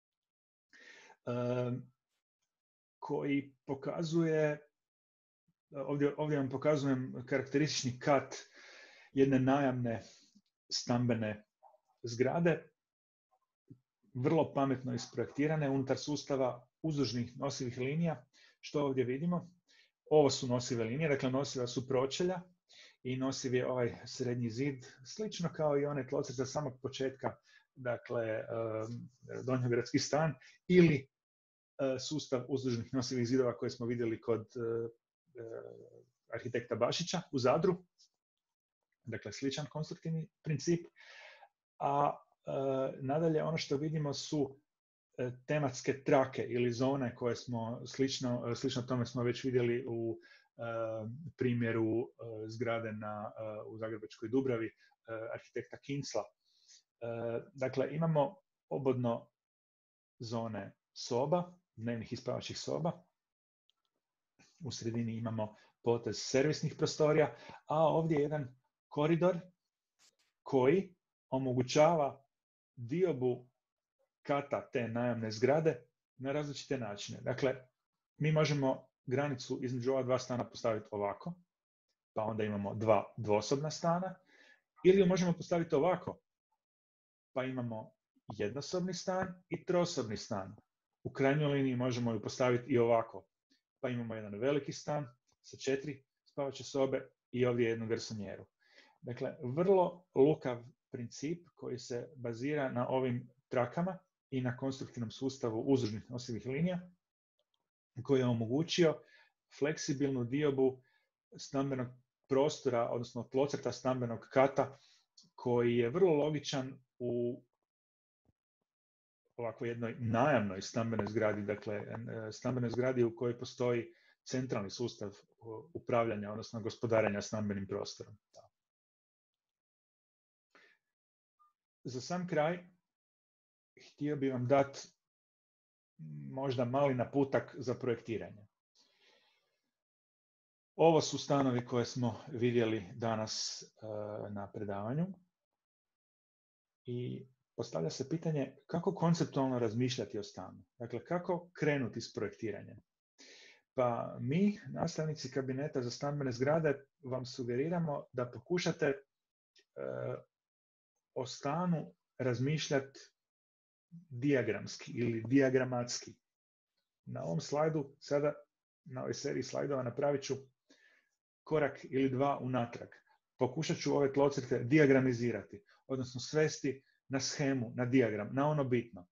koji pokazuje, ovdje vam pokazujem karakteristični kat jedne najamne stambene zgrade, vrlo pametno isprojektirane unutar sustava uzdužnih nosivih linija. Što ovdje vidimo? Ovo su nosive linije, dakle nosiva su pročelja i nosiv je ovaj srednji zid, slično kao i onaj tlocrt za samog početka, dakle donjogradski stan ili sustav uzdužnih nosivih zidova koje smo vidjeli kod arhitekta Bašića u Zadru. Dakle, sličan konstruktivni princip. A nadalje ono što vidimo su tematske trake ili zone koje smo slično tome smo već vidjeli u primjeru zgrade u Zagrebačkoj Dubravi arhitekta Kincla. Dakle, imamo obodno zone soba, dnevnih i spavaćih soba. U sredini imamo potez servisnih prostorija, a ovdje je jedan koridor koji omogućava diobu kata te najamne zgrade na različite načine. Dakle, mi možemo granicu između ova dva stana postaviti ovako, pa onda imamo dva dvosobna stana, ili ju možemo postaviti ovako, pa imamo jednosobni stan i trosobni stan. U krajnjoj liniji možemo ju postaviti i ovako, pa imamo jedan veliki stan sa 4 spavaće sobe i ovdje jednu garsonjeru. Dakle, vrlo lukav princip koji se bazira na ovim trakama i na konstruktivnom sustavu uzdužnih nosivih linija koji je omogućio fleksibilnu diobu stambenog prostora, odnosno tlocrta stambenog kata koji je vrlo logičan u ovako jednoj najamnoj stambenoj zgradi, dakle stambenoj zgradi u kojoj postoji centralni sustav upravljanja, odnosno gospodarenja stambenim prostorom. Za sam kraj htio bih vam dati možda mali naputak za projektiranje. Ovo su stanovi koje smo vidjeli danas na predavanju i postavlja se pitanje kako konceptualno razmišljati o stanu. Dakle, kako krenuti s projektiranjem. Pa mi, nastavnici kabineta za stambene zgrade, vam sugeriramo da pokušate o stanu razmišljati dijagramski ili dijagramatski. Na ovom slajdu, sada na ovoj seriji slajdova napravit ću korak ili dva unatrag. Pokušat ću ove tlocrte dijagramizirati, odnosno svesti na shemu, na dijagram, na ono bitno.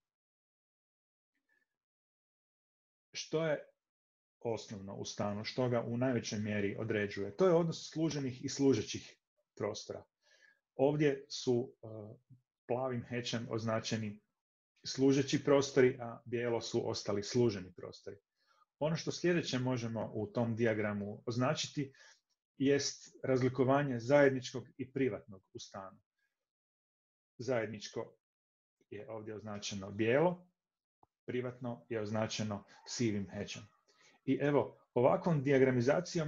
Što je osnovno u stanu, što ga u najvećoj mjeri određuje? To je odnos služenih i služećih prostora. Ovdje su plavim hećem označeni služeći prostori, a bijelo su ostali služeni prostori. Ono što sljedeće možemo u tom dijagramu označiti jest razlikovanje zajedničkog i privatnog u stanu. Zajedničko je ovdje označeno bijelo, privatno je označeno sivim hećem. I evo, ovakvom dijagramizacijom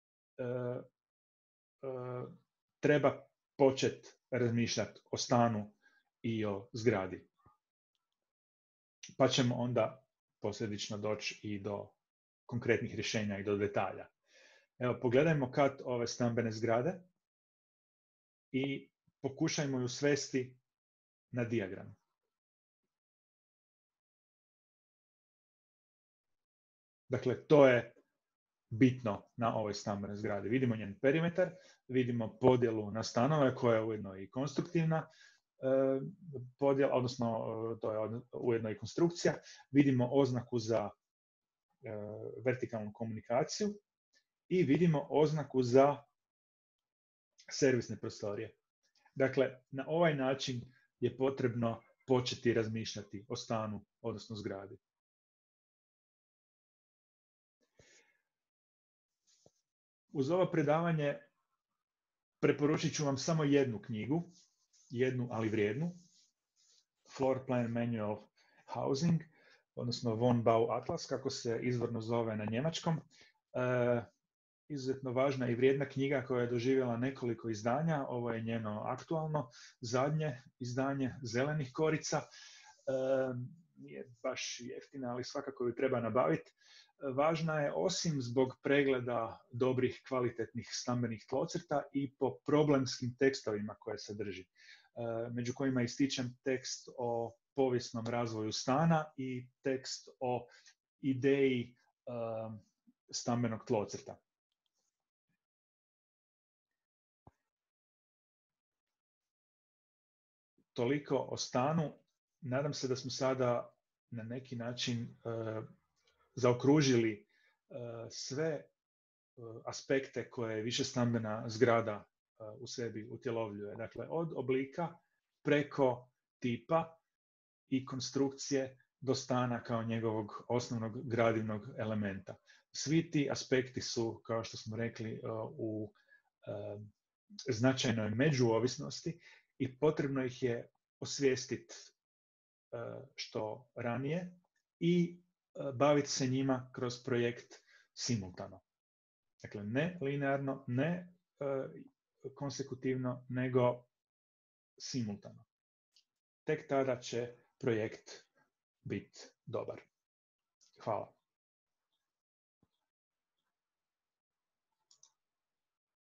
treba početi razmišljati o stanu i o zgradi. Pa ćemo onda posljedično doći i do konkretnih rješenja i do detalja. Evo, pogledajmo kat ove stambene zgrade i pokušajmo ju svesti na dijagram. Dakle, to je bitno na ovoj stambenoj zgradi. Vidimo njen perimetar, vidimo podjelu na stanove koja je ujedno i konstruktivna podjela, odnosno to je ujedno i konstrukcija. Vidimo oznaku za vertikalnu komunikaciju i vidimo oznaku za servisne prostorije. Dakle, na ovaj način je potrebno početi razmišljati o stanu, odnosno zgradi. Uz ovo predavanje preporučit ću vam samo jednu knjigu, jednu ali vrijednu, Floor Plan Manual Housing, odnosno Von Bau Atlas, kako se izvorno zove na njemačkom. Izuzetno važna i vrijedna knjiga koja je doživjela nekoliko izdanja. Ovo je njeno aktualno, zadnje izdanje Zelenih korica. Nije baš jeftina, ali svakako ju treba nabaviti. Važna je osim zbog pregleda dobrih, kvalitetnih stambenih tlocrta i po problemskim tekstovima koje sadrži, među kojima ističem tekst o povijesnom razvoju stana i tekst o ideji stambenog tlocrta. Toliko o stanu. Nadam se da smo sada na neki način zaokružili sve aspekte koje višestambena zgrada u sebi utjelovljuje. Dakle, od oblika preko tipa i konstrukcije do stana kao njegovog osnovnog gradivnog elementa. Svi ti aspekti su, kao što smo rekli, u značajnoj međuovisnosti i potrebno ih je osvijestiti što ranije i baviti se njima kroz projekt simultano. Dakle, ne linearno, ne konsekutivno, nego simultano. Tek tada će projekt biti dobar. Hvala.